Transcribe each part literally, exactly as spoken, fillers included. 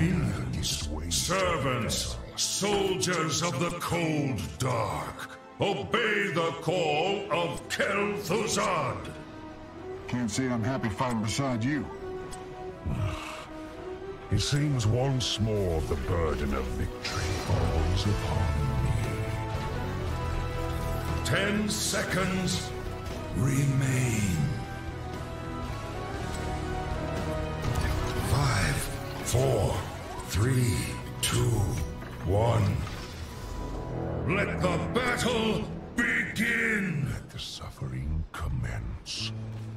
in. Servants, soldiers of the cold dark, obey the call of Kel'Thuzad. Can't say I'm happy fighting beside you. It seems once more the burden of victory falls upon me. Ten seconds remain. Five, four, three, two, one. Let the battle begin! Let the suffering commence.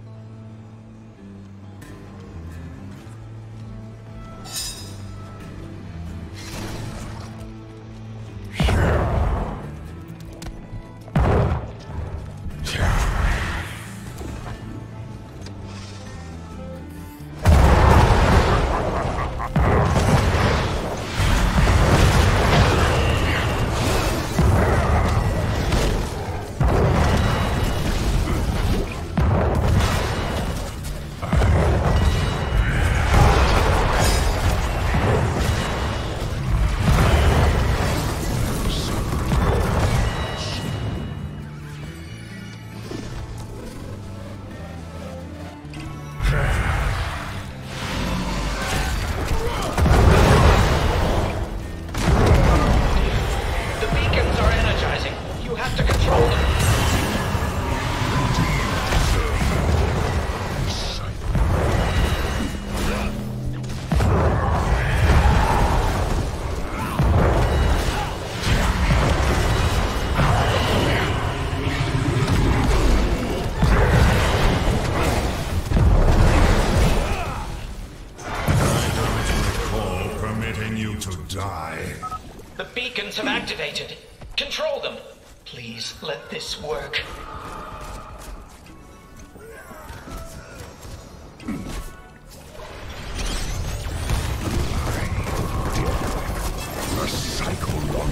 The beacons have activated. Control them. Please let this work. The cycle long.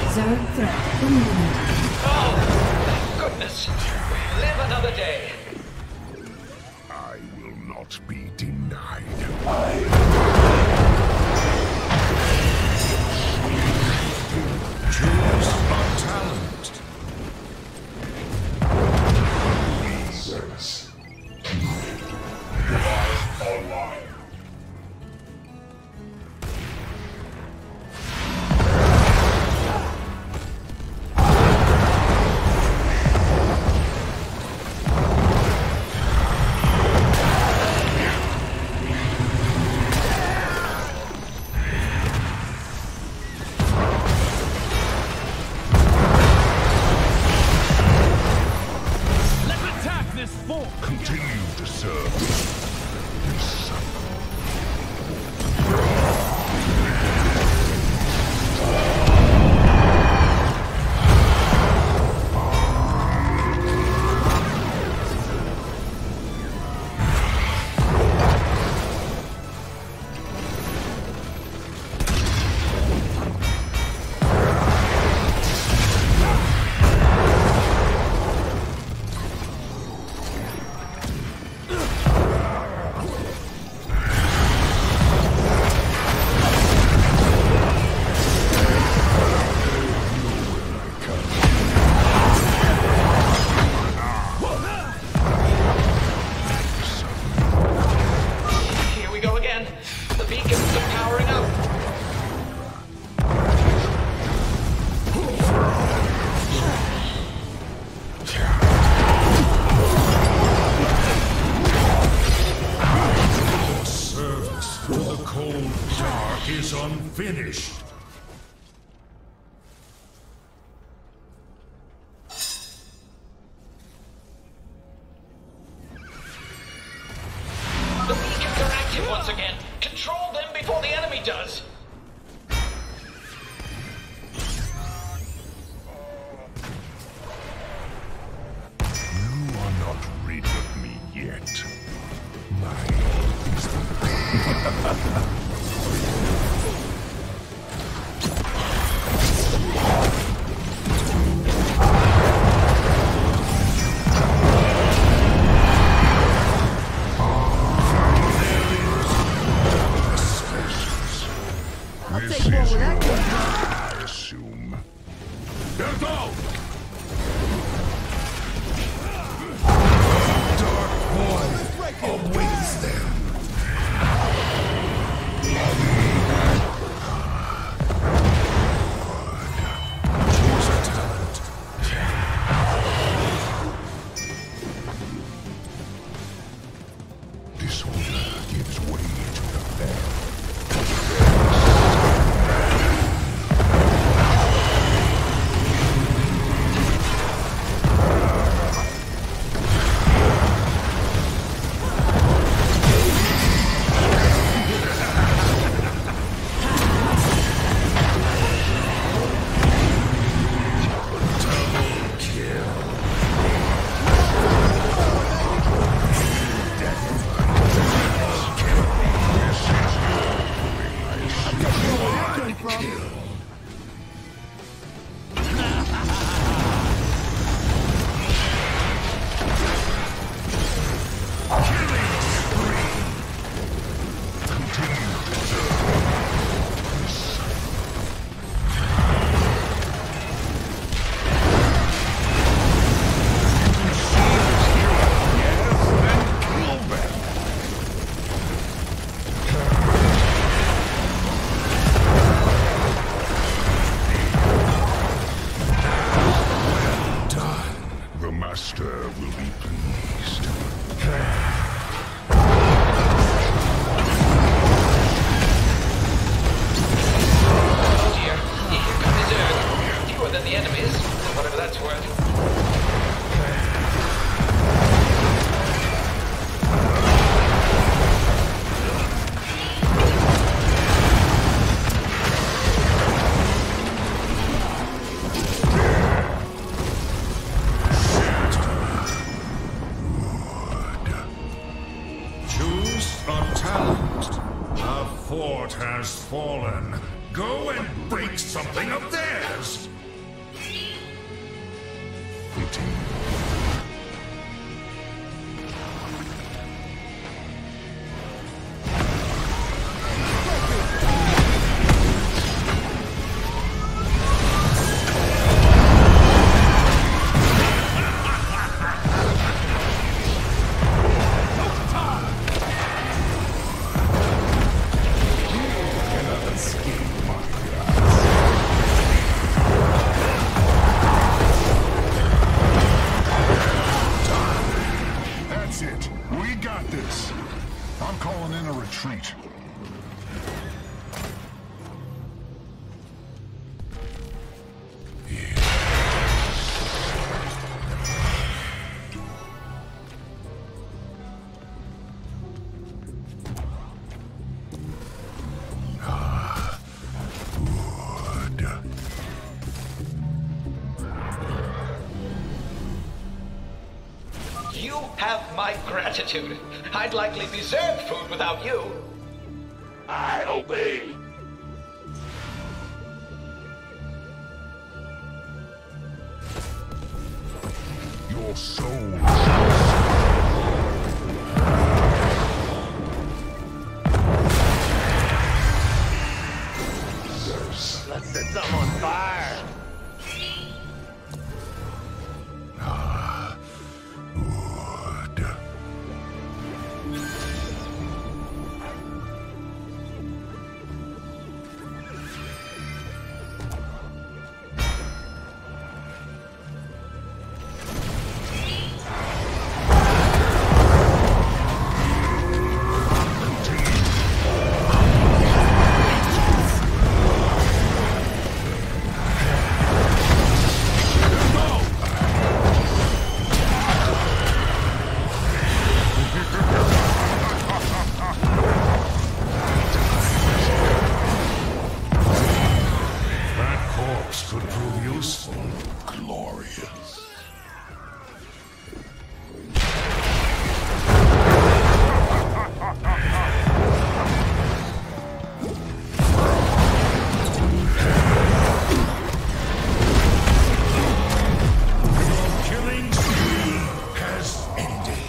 Zerg threat eliminated. Oh, thank goodness. We live another day. I will not be denied. Choose a talent. Service. Live online. Continue to serve this cycle. Is unfinished. The beacons are active once again. Control them before the enemy does. You are not rid of me yet. Mine is the This is your I assume. There go! Dark void awaits them. Choose a talent. Disorder gives way to the fair. fort has fallen. Go and break something of theirs! have my gratitude. I'd likely be served food without you. I obey. Your soul shall Let's set some on fire. Ah, wood. Could prove useful. Glorious. Your killing spree has ended.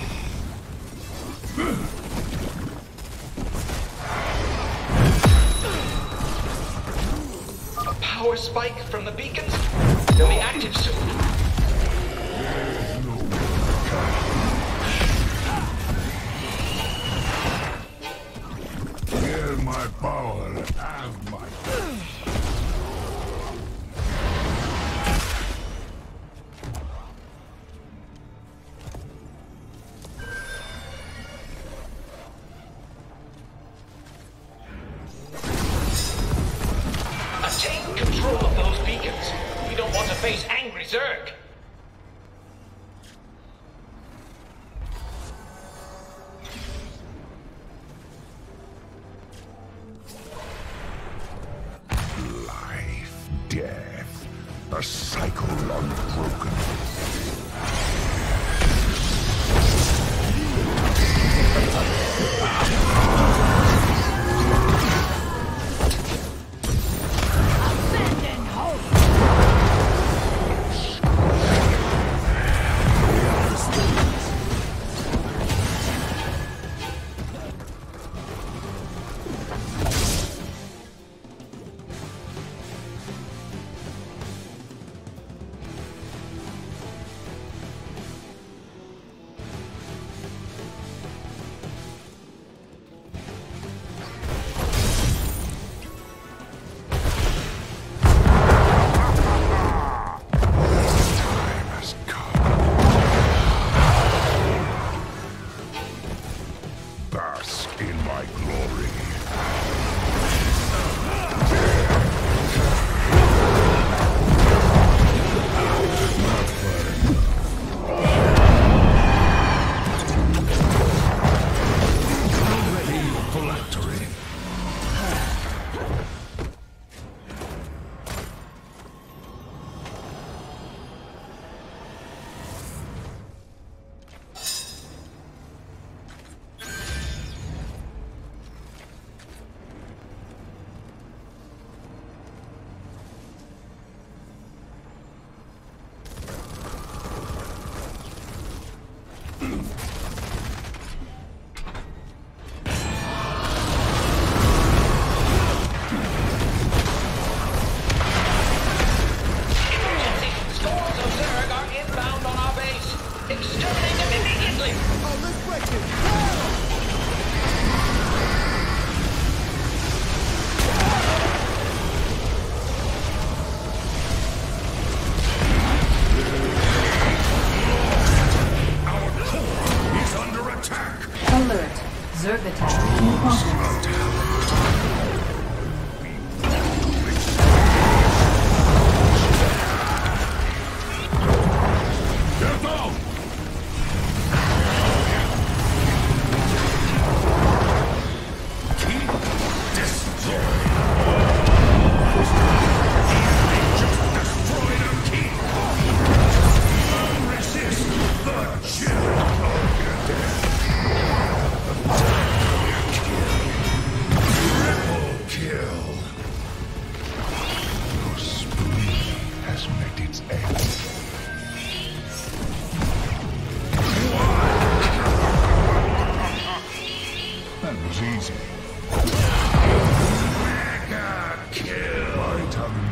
A power spike from the beacons? They'll be active soon. Hear my power, have my Attain control of those beacons. We don't want to face angry Zerg. life, death, a cycle unbroken.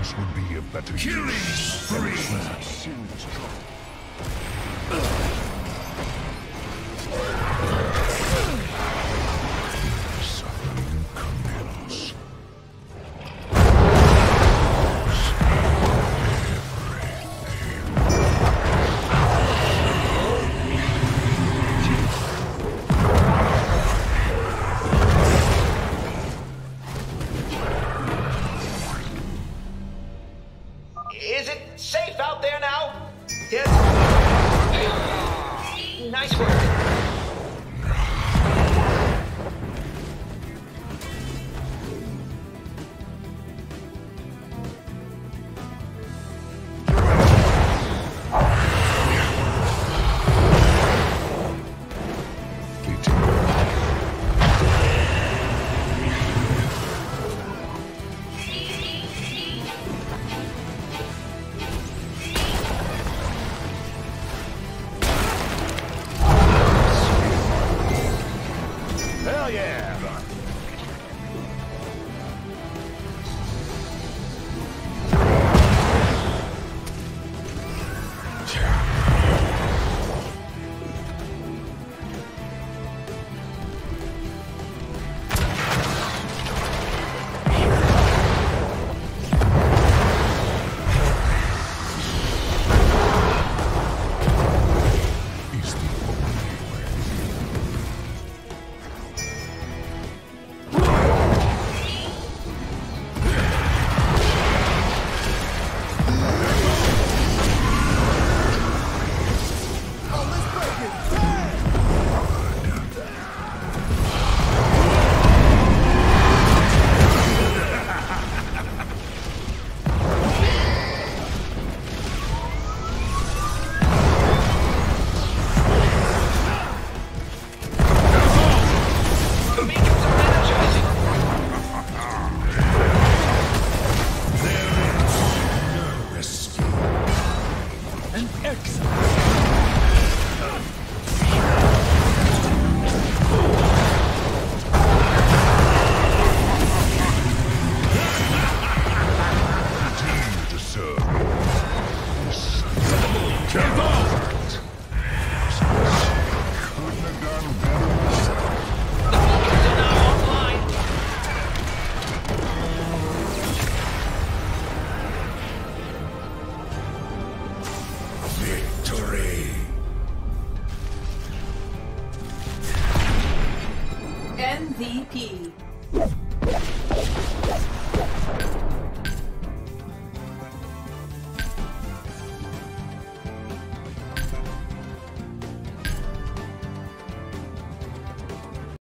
Yours would be a better Killing use. spree! Serious trouble. Suffering commence. Is it safe out there now? Yes. Nice work. Hell yeah! Is the only way. The beacons are energizing. Escape. An exit. Continue to serve. Careful! Couldn't have done better myself. The beacons are now online. Victory! M V P.